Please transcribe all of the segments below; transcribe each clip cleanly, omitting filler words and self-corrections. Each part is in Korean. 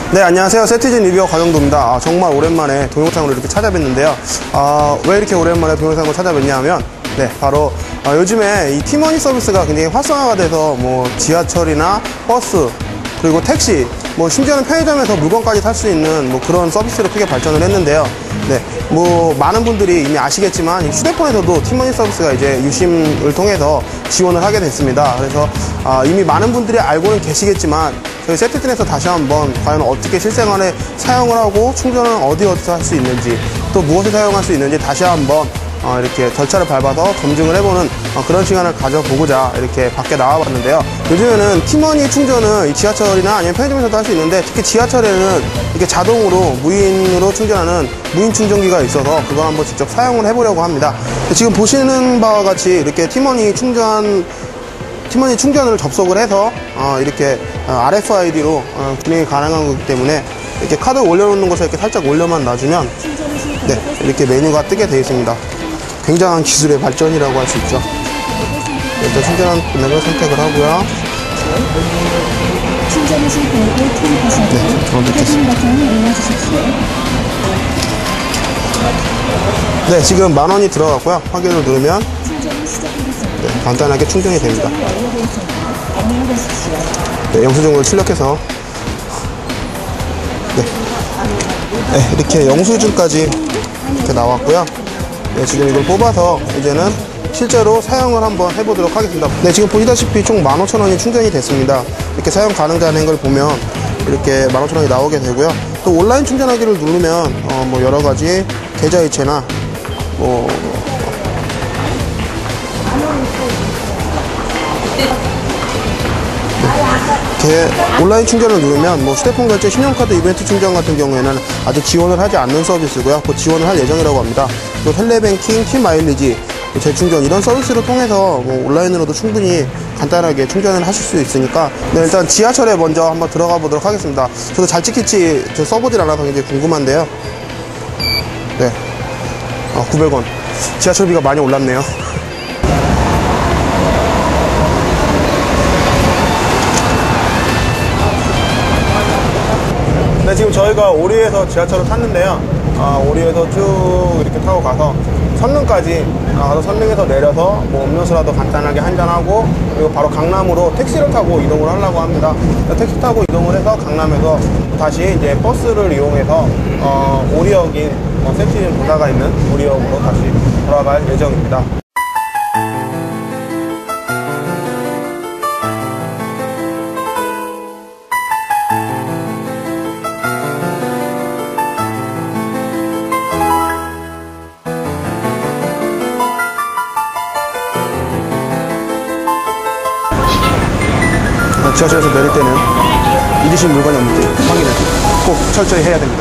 네, 안녕하세요. 세티즌 리뷰어 과정도입니다. 정말 오랜만에 동영상으로 이렇게 찾아뵙는데요. 왜 이렇게 오랜만에 동영상으로 찾아뵙냐 하면, 네, 바로 요즘에 이 티머니 서비스가 굉장히 활성화가 돼서 뭐 지하철이나 버스, 그리고 택시, 뭐 심지어는 편의점에서 물건까지 살 수 있는 뭐 그런 서비스로 크게 발전을 했는데요. 네, 뭐 많은 분들이 이미 아시겠지만 휴대폰에서도 티머니 서비스가 이제 유심을 통해서 지원을 하게 됐습니다. 그래서 이미 많은 분들이 알고는 계시겠지만 저희 세티즌에서 다시 한번 과연 어떻게 실생활에 사용을 하고 충전은 어디서 할 수 있는지, 또 무엇을 사용할 수 있는지 다시 한번 이렇게 절차를 밟아서 검증을 해보는 그런 시간을 가져보고자 이렇게 밖에 나와봤는데요. 요즘에는 티머니 충전은 지하철이나 아니면 편의점에서도 할 수 있는데, 특히 지하철에는 이렇게 자동으로 무인으로 충전하는 무인 충전기가 있어서 그걸 한번 직접 사용을 해보려고 합니다. 지금 보시는 바와 같이 이렇게 티머니 충전을 접속을 해서 이렇게 RFID로 진행이 가능한 거기 때문에 이렇게 카드 올려놓는 곳에 이렇게 살짝 올려만 놔주면 네, 이렇게 메뉴가 뜨게 되어 있습니다. 굉장한 기술의 발전이라고 할 수 있죠. 일단 충전한 금액을 선택을 하고요. 네, 들어놓겠습니다. 네, 지금 10,000원이 들어갔고요. 확인을 누르면 네, 간단하게 충전이 됩니다. 네, 영수증을 출력해서 네, 이렇게 영수증까지 이렇게 나왔고요. 네, 지금 이걸 뽑아서 이제는 실제로 사용을 한번 해보도록 하겠습니다. 네, 지금 보시다시피 총 15,000원이 충전이 됐습니다. 이렇게 사용 가능하다는 걸 보면 이렇게 15,000원이 나오게 되고요. 또 온라인 충전하기를 누르면 뭐 여러가지 계좌이체나 뭐 이렇게 온라인 충전을 누르면 뭐 휴대폰 결제, 신용카드 이벤트 충전 같은 경우에는 아직 지원을 하지 않는 서비스고요. 곧 지원을 할 예정이라고 합니다. 또 텔레뱅킹, T마일리지, 재충전 이런 서비스를 통해서 뭐 온라인으로도 충분히 간단하게 충전을 하실 수 있으니까 네, 일단 지하철에 먼저 한번 들어가 보도록 하겠습니다. 저도 잘 찍힐지 써보질 않아서 굉장히 궁금한데요. 네, 900원. 지하철비가 많이 올랐네요. 네, 지금 저희가 오리에서 지하철을 탔는데요. 오리에서 쭉 이렇게 타고 가서 선릉까지 가서 선릉에서 내려서 뭐 음료수라도 간단하게 한잔하고, 그리고 바로 강남으로 택시를 타고 이동을 하려고 합니다. 택시 타고 이동을 해서 강남에서 다시 이제 버스를 이용해서 오리역인 세티즌 본사가 있는 오리역으로 다시 돌아갈 예정입니다. 지하철에서 내릴 때는 잊으신 물건이 없는지 확인을 꼭 철저히 해야 됩니다.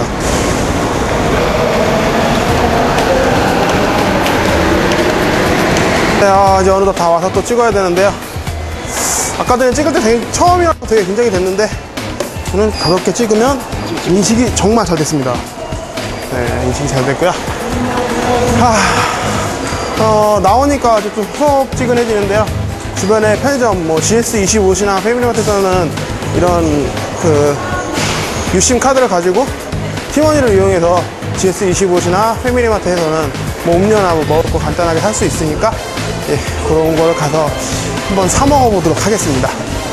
네, 이제 어느덧 다 와서 또 찍어야 되는데요. 아까 전에 찍을 때 처음이라서 되게 긴장이 됐는데, 저는 가볍게 찍으면 인식이 정말 잘 됐습니다. 네, 인식이 잘 됐고요. 나오니까 좀 후덥지근해지는데요. 주변에 편의점, 뭐 GS25시나 패밀리마트에서는 이런 유심 카드를 가지고 티머니를 이용해서 GS25시나 패밀리마트에서는 뭐 음료나 뭐 먹을 거 간단하게 살 수 있으니까 예, 그런 거를 가서 한번 사 먹어 보도록 하겠습니다.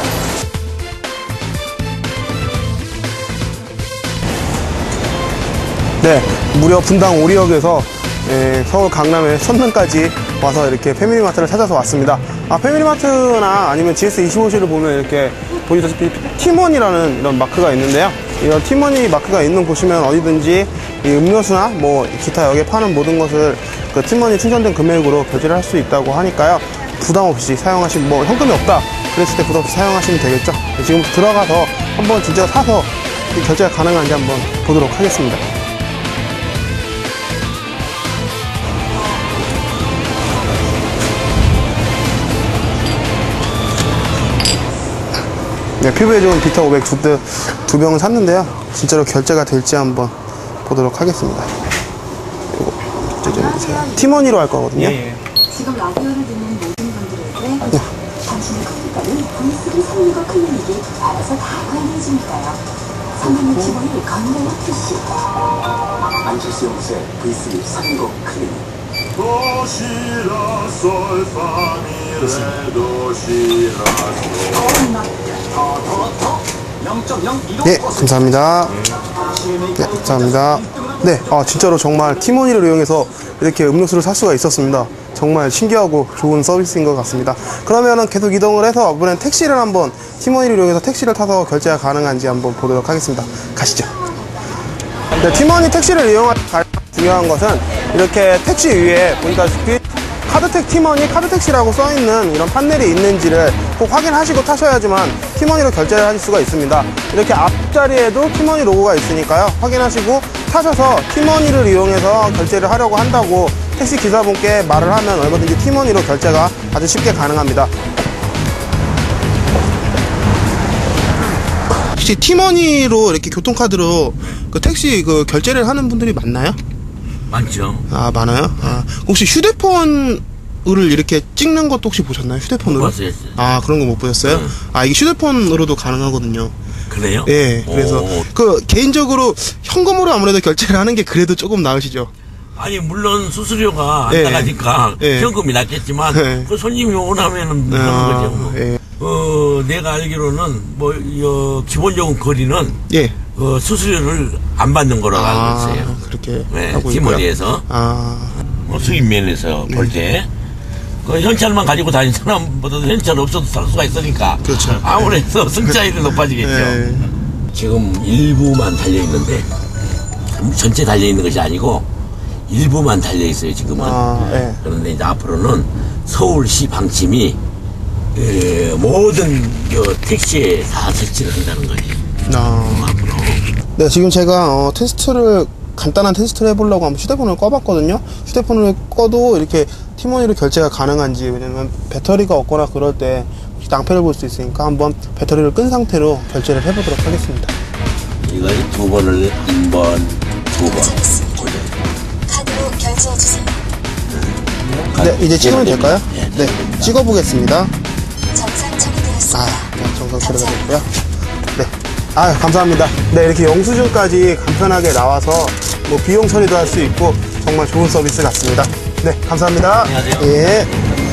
네, 무려 분당 오리역에서 서울 강남의 선릉까지 와서 이렇게 패밀리마트를 찾아서 왔습니다. 패밀리마트나 아니면 GS25시를 보면 이렇게 보시다시피 티머니라는 이런 마크가 있는데요. 이런 티머니 마크가 있는 곳이면 어디든지 이 음료수나 뭐 기타 여기에 파는 모든 것을 그 티머니 충전된 금액으로 결제를 할 수 있다고 하니까요. 부담 없이 사용하시면, 뭐 현금이 없다 그랬을 때 부담 없이 사용하시면 되겠죠. 지금 들어가서 한번 진짜 사서 결제가 가능한지 한번 보도록 하겠습니다. 네, 피부에 좋은 비타 500 두 병을 샀는데요. 진짜로 결제가 될지 한번 보도록 하겠습니다. 이거 결제 좀 해주세요. 티머니로 할 거거든요. 예. 지금 라디오를 듣는 모든 분들에게 당신의 컴퓨터는 분수기 성능과 클리닉이 알아서 다 관리해주니까요. 360원이 건강 푸시. 안철수 영수의 V3 3곡 클리닉. 도시라 솔파미레 도시라 네, 감사합니다. 네, 감사합니다. 네, 진짜로 정말 티머니를 이용해서 이렇게 음료수를 살 수가 있었습니다. 정말 신기하고 좋은 서비스인 것 같습니다. 그러면은 계속 이동을 해서 이번엔 택시를 한번 티머니를 이용해서 택시를 타서 결제가 가능한지 한번 보도록 하겠습니다. 가시죠. 네, 티머니 택시를 이용할 때 중요한 것은 이렇게 택시 위에 보니까시피 카드택 티머니 카드택시라고 써있는 이런 판넬이 있는지를 꼭 확인하시고 타셔야지만 티머니로 결제를 하실 수가 있습니다. 이렇게 앞자리에도 티머니 로고가 있으니까요, 확인하시고 타셔서 티머니를 이용해서 결제를 하려고 한다고 택시 기사분께 말을 하면 얼마든지 티머니로 결제가 아주 쉽게 가능합니다. 혹시 티머니로 이렇게 교통카드로 그 택시 그 결제를 하는 분들이 많나요? 많죠. 아, 많아요? 혹시 휴대폰을 이렇게 찍는 것도 혹시 보셨나요? 휴대폰으로? 못 봤어요. 아, 그런 거 못 보셨어요? 네. 이게 휴대폰으로도 가능하거든요. 그래요? 예, 그래서 개인적으로 현금으로 아무래도 결제를 하는 게 그래도 조금 나으시죠? 아니, 물론 수수료가 안 예. 나가니까 예. 현금이 낫겠지만 예. 그 손님이 원하면은 하는 거죠. 예. 내가 알기로는 기본적인 거리는 예. 수수료를 안 받는 거라고 알고 있어요. 그렇게 네, 하고 있고요. 티머니에서 수입 면에서 볼 때. 그 현찰만 가지고 다니는 사람보다도 현찰 없어도 살 수가 있으니까. 그렇죠. 아무래도 승차율이 높아지겠죠. 예. 지금 일부만 달려있는데, 전체 달려있는 것이 아니고, 일부만 달려있어요, 지금은. 예. 그런데 이제 앞으로는 서울시 방침이, 모든 택시에 다 설치를 한다는 거예요. 앞으로. 네, 지금 제가 간단한 테스트를 해보려고 한번 휴대폰을 꺼봤거든요. 휴대폰을 꺼도 이렇게 티머니로 결제가 가능한지, 왜냐면 배터리가 없거나 그럴 때 낭패를 볼 수 있으니까 한번 배터리를 끈 상태로 결제를 해보도록 하겠습니다. 이걸 2번을 2번, 2번. 카드로 결제해주세요. 네, 이제 찍으면 될까요? 네, 찍어보겠습니다. 정상 처리되었습니다. 네, 정상 처리가 됐고요. 네. 감사합니다. 네, 이렇게 영수증까지 간편하게 나와서 뭐 비용 처리도 할 수 있고 정말 좋은 서비스 같습니다. 네, 감사합니다. 안녕하세요. 예.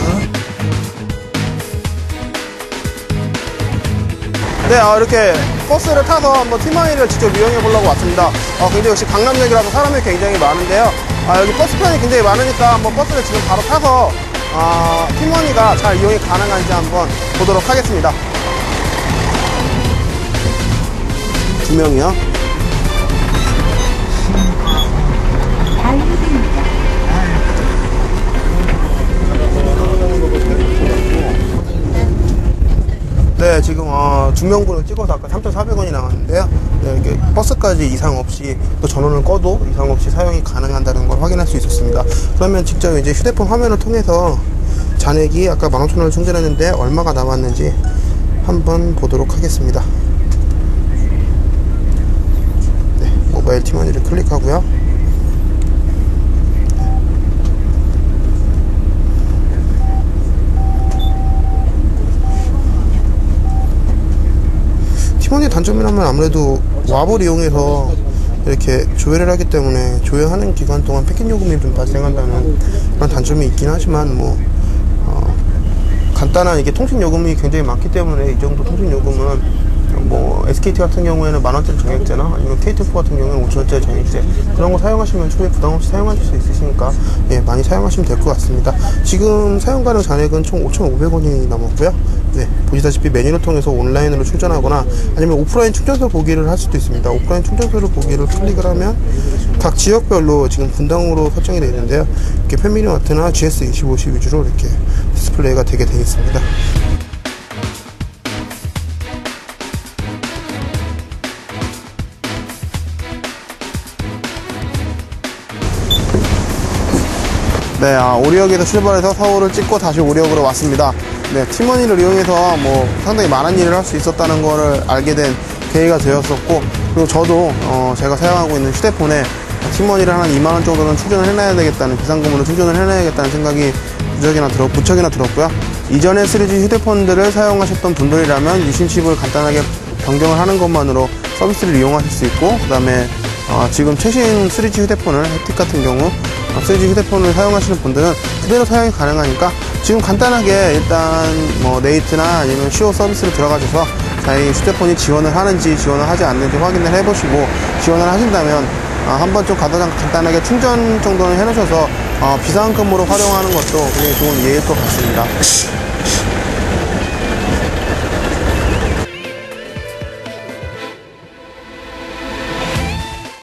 네, 이렇게 버스를 타서 한번 티머니를 직접 이용해 보려고 왔습니다. 굉장히 역시 강남역이라서 사람이 굉장히 많은데요. 여기 버스편이 굉장히 많으니까 한번 버스를 지금 바로 타서 티머니가 잘 이용이 가능한지 한번 보도록 하겠습니다. 2명이요. 네, 지금 2명분을 찍어서 아까 3,400원이 나왔는데요. 네, 이렇게 버스까지 이상 없이 또 전원을 꺼도 이상 없이 사용이 가능한다는 걸 확인할 수 있었습니다. 그러면 직접 이제 휴대폰 화면을 통해서 잔액이 아까 15,000원을 충전했는데 얼마가 남았는지 한번 보도록 하겠습니다. 네, 모바일 티머니를 클릭하고요. 티머니의 단점이라면 아무래도 왑을 이용해서 이렇게 조회를 하기 때문에 조회하는 기간 동안 패킷 요금이 좀 발생한다는 그런 단점이 있긴 하지만 간단한 이게 통신 요금이 굉장히 많기 때문에 이 정도 통신 요금은 SKT 같은 경우에는 10,000원짜리 정액제나 아니면 KT4 같은 경우에는 5,000원짜리 정액제 그런 거 사용하시면 초에 부담 없이 사용하실 수 있으시니까 많이 사용하시면 될 것 같습니다. 지금 사용 가능 잔액은 총 5,500원이 남았고요. 네, 보시다시피 메뉴를 통해서 온라인으로 충전하거나 아니면 오프라인 충전소 보기를 할 수도 있습니다. 오프라인 충전소를 보기를 클릭을 하면 각 지역별로 지금 분당으로 설정이 되어 있는데요. 이렇게 패밀리마트나 GS25C 위주로 이렇게 디스플레이가 되게 되어 있습니다. 네, 오리역에서 출발해서 서울을 찍고 다시 오리역으로 왔습니다. 네, 티머니를 이용해서 상당히 많은 일을 할 수 있었다는 거를 알게 된 계기가 되었었고, 그리고 저도 제가 사용하고 있는 휴대폰에 티머니를 한 2만원 정도는 충전을 해놔야 되겠다는, 비상금으로 충전을 해놔야겠다는 생각이 무척이나 들었고요. 이전에 3G 휴대폰들을 사용하셨던 분들이라면 유심칩을 간단하게 변경을 하는 것만으로 서비스를 이용하실 수 있고, 그 다음에 지금 최신 3G 휴대폰을 햅틱 같은 경우 3G 휴대폰을 사용하시는 분들은 그대로 사용이 가능하니까 지금 간단하게 일단 뭐 네이트나 아니면 시오 서비스를 들어가셔서 자기 휴대폰이 지원을 하는지 지원을 하지 않는지 확인을 해보시고, 지원을 하신다면 한번 좀 간단하게 충전 정도는 해놓으셔서 비상금으로 활용하는 것도 굉장히 좋은 예일 것 같습니다.